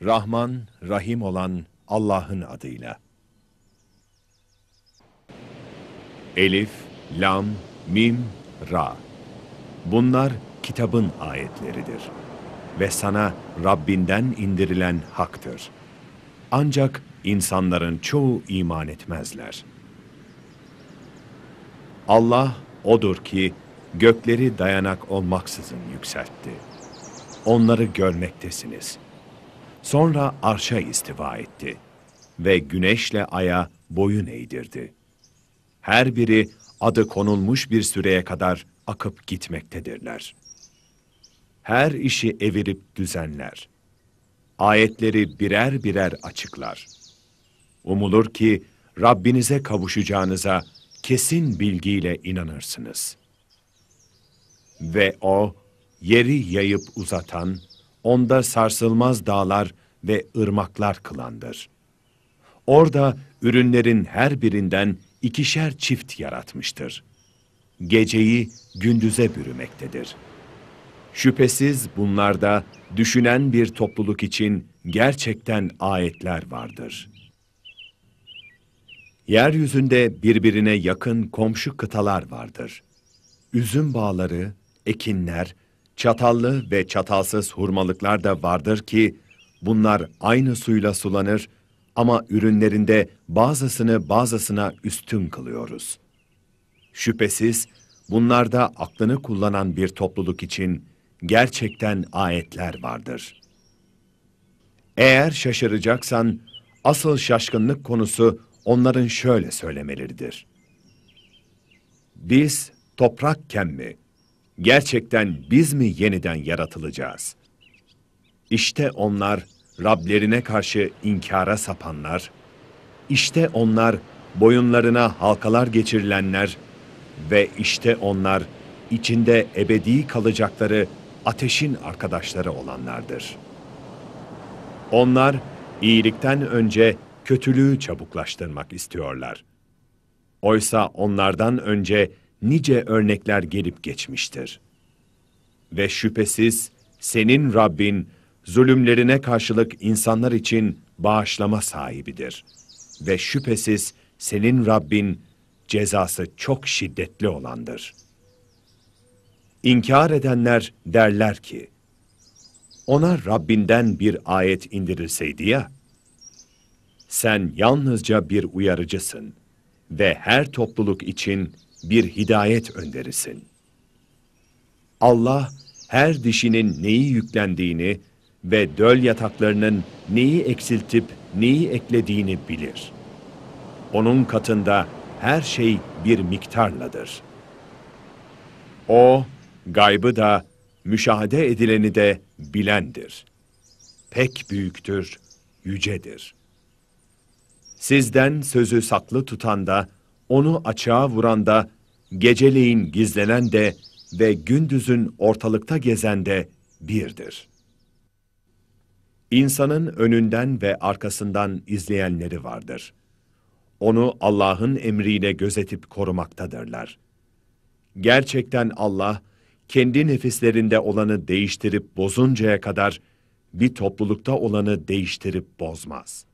Rahman, Rahim olan Allah'ın adıyla. Elif, Lam, Mim, Ra. Bunlar kitabın ayetleridir. Ve sana Rabbinden indirilen haktır. Ancak insanların çoğu iman etmezler. Allah odur ki gökleri dayanak olmaksızın yükseltti. Onları görmektesiniz. Sonra arşa istiva etti ve güneşle aya boyun eğdirdi. Her biri adı konulmuş bir süreye kadar akıp gitmektedirler. Her işi evirip düzenler. Ayetleri birer birer açıklar. Umulur ki Rabbinize kavuşacağınıza kesin bilgiyle inanırsınız. Ve O, yeri yayıp uzatan, onda sarsılmaz dağlar ve ırmaklar kılandır. Orada ürünlerin her birinden 2'şer çift yaratmıştır. Geceyi gündüze bürümektedir. Şüphesiz bunlarda düşünen bir topluluk için gerçekten ayetler vardır. Yeryüzünde birbirine yakın komşu kıtalar vardır. Üzüm bağları, ekinler, çatallı ve çatalsız hurmalıklar da vardır ki, bunlar aynı suyla sulanır ama ürünlerinde bazısını bazısına üstün kılıyoruz. Şüphesiz bunlarda aklını kullanan bir topluluk için gerçekten ayetler vardır. Eğer şaşıracaksan, asıl şaşkınlık konusu onların şöyle söylemeleridir. Biz toprakken mi? Gerçekten biz mi yeniden yaratılacağız? İşte onlar Rablerine karşı inkara sapanlar, işte onlar boyunlarına halkalar geçirilenler ve işte onlar içinde ebedi kalacakları ateşin arkadaşları olanlardır. Onlar iyilikten önce kötülüğü çabuklaştırmak istiyorlar. Oysa onlardan önce nice örnekler gelip geçmiştir. Ve şüphesiz senin Rabbin zulümlerine karşılık insanlar için bağışlama sahibidir. Ve şüphesiz senin Rabbin cezası çok şiddetli olandır. İnkar edenler derler ki, ona Rabbinden bir ayet indirilseydi ya, sen yalnızca bir uyarıcısın ve her topluluk için bir hidayet önderisin. Allah, her dişinin neyi yüklendiğini ve döl yataklarının neyi eksiltip neyi eklediğini bilir. Onun katında her şey bir miktarladır. O, gaybı da, müşahede edileni de bilendir. Pek büyüktür, yücedir. Sizden sözü saklı tutan da, onu açığa vuran da, geceleyin gizlenen de ve gündüzün ortalıkta gezen de birdir. İnsanın önünden ve arkasından izleyenleri vardır. Onu Allah'ın emriyle gözetip korumaktadırlar. Gerçekten Allah, kendi nefislerinde olanı değiştirip bozuncaya kadar bir toplulukta olanı değiştirip bozmaz.